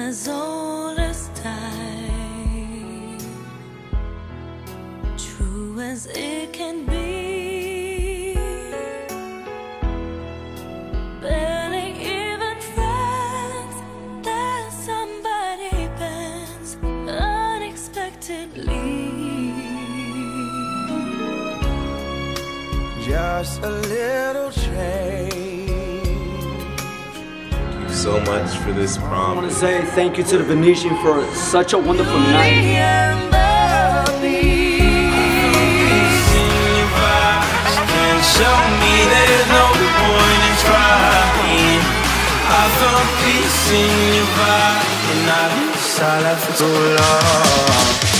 as old as time, true as it can be. Barely even friends, that somebody bends unexpectedly. Just a little change. Thank you so much for this prom. I want to say thank you to the Venetian for such a wonderful night. Show me there's no point in trying. I found peace in your vibe, and I wish I left for too long.